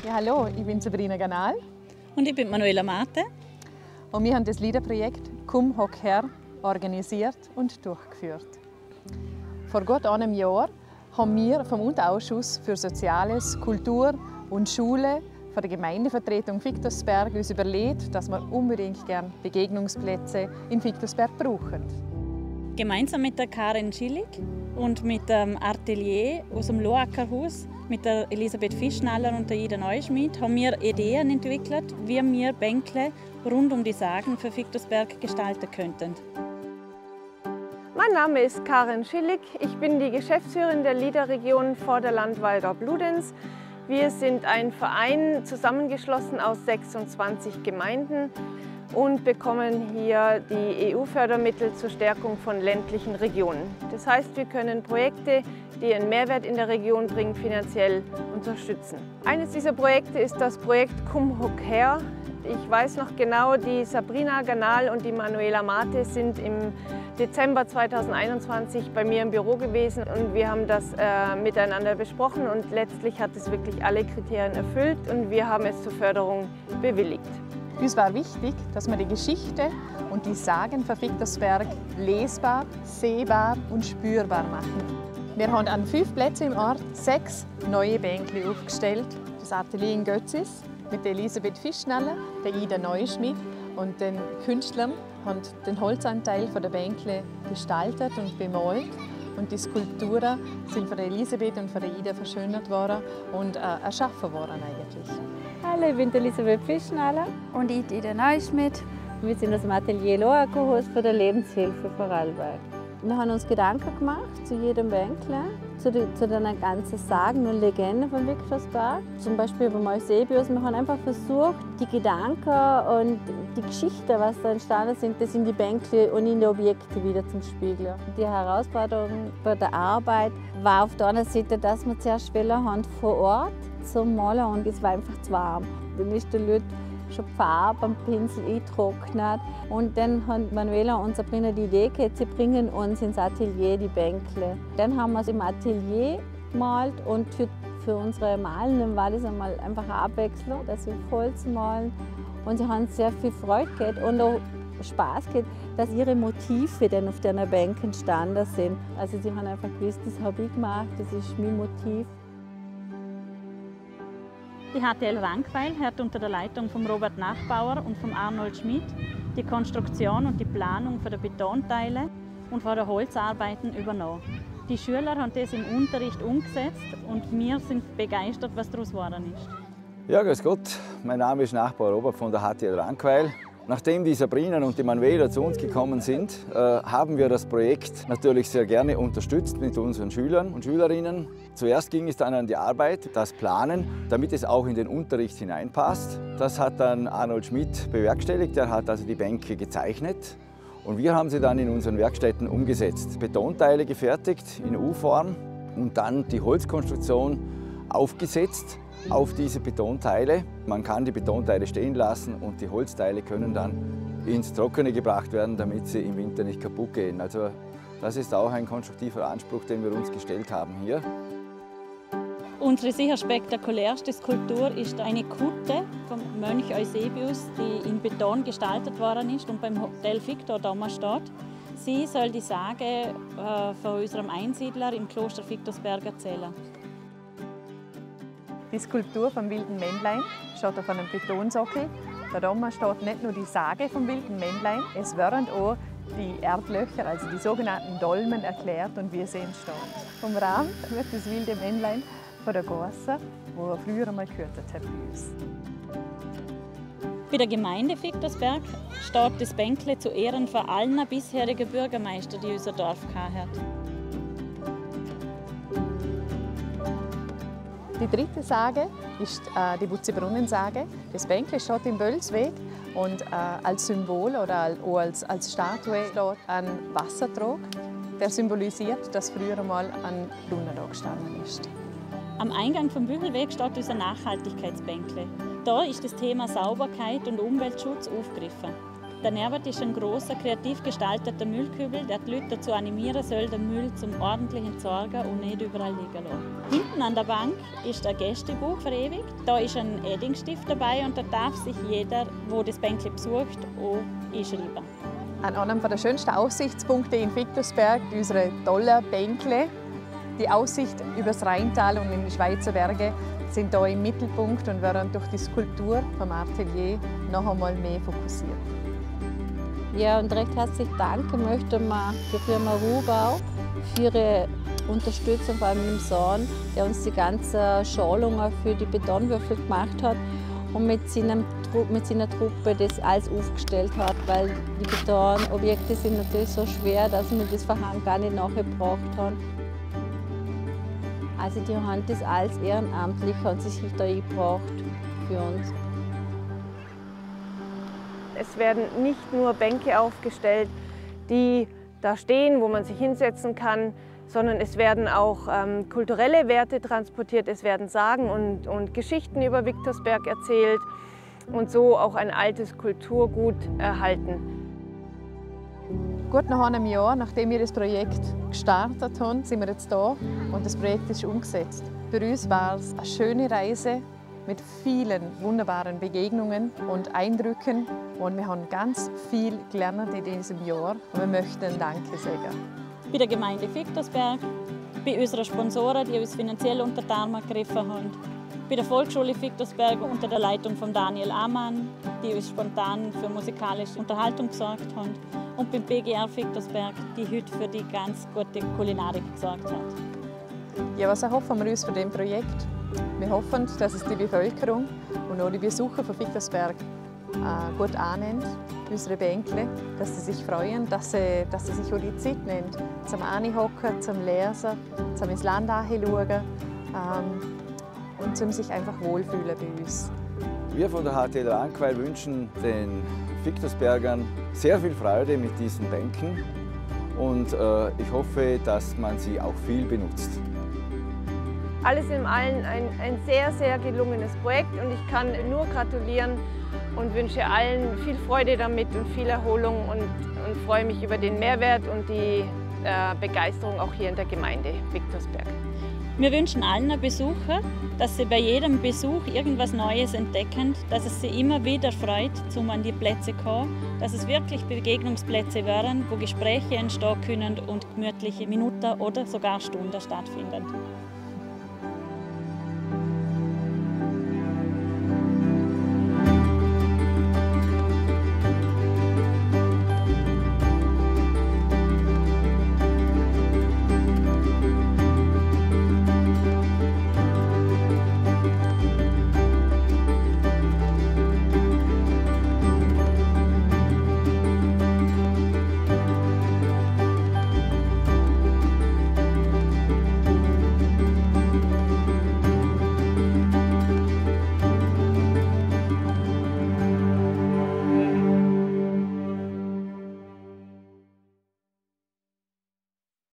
Ja, hallo, ich bin Sabrina Ganal. Und ich bin Manuela Mate. Und wir haben das Liederprojekt «Komm, hock her» organisiert und durchgeführt. Vor gut einem Jahr haben wir vom Unterausschuss für Soziales, Kultur und Schule von der Gemeindevertretung Victorsberg uns überlegt, dass wir unbedingt gerne Begegnungsplätze in Victorsberg brauchen. Gemeinsam mit der Karin Schillig und mit dem Atelier aus dem Loackerhaus, mit der Elisabeth Fischnaller und der Ida Neuschmidt, haben wir Ideen entwickelt, wie wir Bänkle rund um die Sagen für Victorsberg gestalten könnten. Mein Name ist Karin Schillig. Ich bin die Geschäftsführerin der Liederregion Vorderland-Wallgau-Bludenz. Wir sind ein Verein, zusammengeschlossen aus 26 Gemeinden und bekommen hier die EU-Fördermittel zur Stärkung von ländlichen Regionen. Das heißt, wir können Projekte, die einen Mehrwert in der Region bringen, finanziell unterstützen. Eines dieser Projekte ist das Projekt «Komm, hock her». Ich weiß noch genau, die Sabrina Ganal und die Manuela Mate sind im Dezember 2021 bei mir im Büro gewesen und wir haben das miteinander besprochen und letztlich hat es wirklich alle Kriterien erfüllt und wir haben es zur Förderung bewilligt. Uns war wichtig, dass wir die Geschichte und die Sagen von Victorsberg lesbar, sehbar und spürbar machen. Wir haben an 5 Plätzen im Ort 6 neue Bänkli aufgestellt. Das Atelier in Götzis mit der Elisabeth Fischnaller, der Ida Neuschmidt und den Künstlern haben den Holzanteil der Bänkle gestaltet und bemalt. Und die Skulpturen sind von der Elisabeth und von der Ida verschönert worden und erschaffen worden eigentlich. Hallo, ich bin Elisabeth Fischnaller. Und ich, Ida Neuschmidt. Wir sind aus dem Atelier Loackerhaus für die Lebenshilfe Vorarlberg. Wir haben uns Gedanken gemacht zu jedem Bänkle, zu den ganzen Sagen und Legenden von Victorsberg. Zum Beispiel beim Eusebius. Wir haben einfach versucht, die Gedanken und die Geschichten, was da entstanden sind, das in die Bänkle und in die Objekte wieder zum Spiegeln. Die Herausforderung bei der Arbeit war auf der anderen Seite, dass wir zuerst haben vor Ort zum Malen und es war einfach zu warm. Dann ist der Leute schon die Farbe am Pinsel eingetrocknet. Und dann haben Manuela und Sabrina die Idee gehabt, sie bringen uns ins Atelier die Bänkle. Dann haben wir es im Atelier gemalt und für unsere Malenden war das einmal einfach eine Abwechslung, dass wir Holz malen. Und sie haben sehr viel Freude gehabt und auch Spaß gehabt, dass ihre Motive dann auf den Bänken standen sind. Also sie haben einfach gewusst, das habe ich gemacht, das ist mein Motiv. Die HTL Rankweil hat unter der Leitung von Robert Nachbauer und von Arnold Schmidt die Konstruktion und die Planung der Betonteile und von der Holzarbeiten übernommen. Die Schüler haben das im Unterricht umgesetzt und wir sind begeistert, was daraus geworden ist. Ja, grüß Gott. Mein Name ist Nachbauer Robert von der HTL Rankweil. Nachdem die Sabrina und die Manuela zu uns gekommen sind, haben wir das Projekt natürlich sehr gerne unterstützt mit unseren Schülern und Schülerinnen. Zuerst ging es dann an die Arbeit, das Planen, damit es auch in den Unterricht hineinpasst. Das hat dann Arnold Schmidt bewerkstelligt, der hat also die Bänke gezeichnet. Und wir haben sie dann in unseren Werkstätten umgesetzt. Betonteile gefertigt in U-Form und dann die Holzkonstruktion aufgesetzt auf diese Betonteile. Man kann die Betonteile stehen lassen und die Holzteile können dann ins Trockene gebracht werden, damit sie im Winter nicht kaputt gehen. Also das ist auch ein konstruktiver Anspruch, den wir uns gestellt haben hier. Unsere sicher spektakulärste Skulptur ist eine Kutte vom Mönch Eusebius, die in Beton gestaltet worden ist und beim Hotel Victor Doma steht. Sie soll die Sage von unserem Einsiedler im Kloster Victorsberg erzählen. Die Skulptur vom wilden Männlein steht auf einem Betonsockel. Da oben steht nicht nur die Sage vom wilden Männlein, es werden auch die Erdlöcher, also die sogenannten Dolmen, erklärt und wie sie entstehen. Vom Rand wird das wilde Männlein von der Gosse, wo er früher einmal gehört hat bei uns. Bei der Gemeinde Victorsberg steht das Bänkle zu Ehren von allen bisherigen Bürgermeistern, die unser Dorf hat. Die dritte Sage ist die Butzebrunnen-Sage. Das Bänkle steht im Wölsweg und als Symbol oder auch als Statue steht ein Wassertrog, der symbolisiert, dass früher einmal ein Brunnen da gestanden ist. Am Eingang vom Büchelweg steht unser Nachhaltigkeitsbänkle. Da ist das Thema Sauberkeit und Umweltschutz aufgegriffen. Daneben ist ein großer, kreativ gestalteter Müllkübel, der die Leute dazu animieren soll, den Müll zum ordentlichen Entsorgen und nicht überall liegen lassen. Hinten an der Bank ist ein Gästebuch verewigt. Da ist ein Eddingstift dabei und da darf sich jeder, der das Bänkle besucht, auch einschreiben. An einem der schönsten Aussichtspunkte in Victorsberg unsere tollen Bänkle. Die Aussicht über das Rheintal und in die Schweizer Berge sind hier im Mittelpunkt und werden durch die Skulptur vom Atelier noch einmal mehr fokussiert. Ja, und recht herzlich danken möchten wir der Firma Rubau für ihre Unterstützung, vor allem dem Sohn, der uns die ganzen Schalungen für die Betonwürfel gemacht hat und mit seiner Truppe das alles aufgestellt hat, weil die Betonobjekte sind natürlich so schwer, dass wir das Verhang gar nicht nachgebracht haben. Also die haben das alles ehrenamtlich und sich da eingebracht für uns. Es werden nicht nur Bänke aufgestellt, die da stehen, wo man sich hinsetzen kann, sondern es werden auch kulturelle Werte transportiert, es werden Sagen und Geschichten über Victorsberg erzählt und so auch ein altes Kulturgut erhalten. Gut nach einem Jahr, nachdem wir das Projekt gestartet haben, sind wir jetzt da und das Projekt ist umgesetzt. Für uns war es eine schöne Reise mit vielen wunderbaren Begegnungen und Eindrücken und wir haben ganz viel gelernt in diesem Jahr und wir möchten Danke sagen. Bei der Gemeinde Victorsberg, bei unseren Sponsoren, die uns finanziell unter die Arme gegriffen haben, bei der Volksschule Victorsberg unter der Leitung von Daniel Amann, die uns spontan für musikalische Unterhaltung gesorgt haben, und beim BGR Victorsberg, die heute für die ganz gute Kulinarik gesorgt hat. Ja, was erhoffen wir uns von dem Projekt? Wir hoffen, dass es die Bevölkerung und auch die Besucher von Victorsberg gut annimmt, unsere Bänkle, dass sie sich freuen, dass sie sich auch die Zeit nehmen, zum Anhocken, zum Lesen, zum ins Land anschauen und zum sich einfach wohlfühlen bei uns. Wir von der HTL Rankweiler wünschen den Victorsbergern sehr viel Freude mit diesen Bänken und ich hoffe, dass man sie auch viel benutzt. Alles in allem ein sehr, sehr gelungenes Projekt und ich kann nur gratulieren und wünsche allen viel Freude damit und viel Erholung und freue mich über den Mehrwert und die Begeisterung auch hier in der Gemeinde Victorsberg. Wir wünschen allen Besuchern, dass sie bei jedem Besuch irgendwas Neues entdecken, dass es sie immer wieder freut, um an die Plätze zu kommen, dass es wirklich Begegnungsplätze werden, wo Gespräche entstehen können und gemütliche Minuten oder sogar Stunden stattfinden.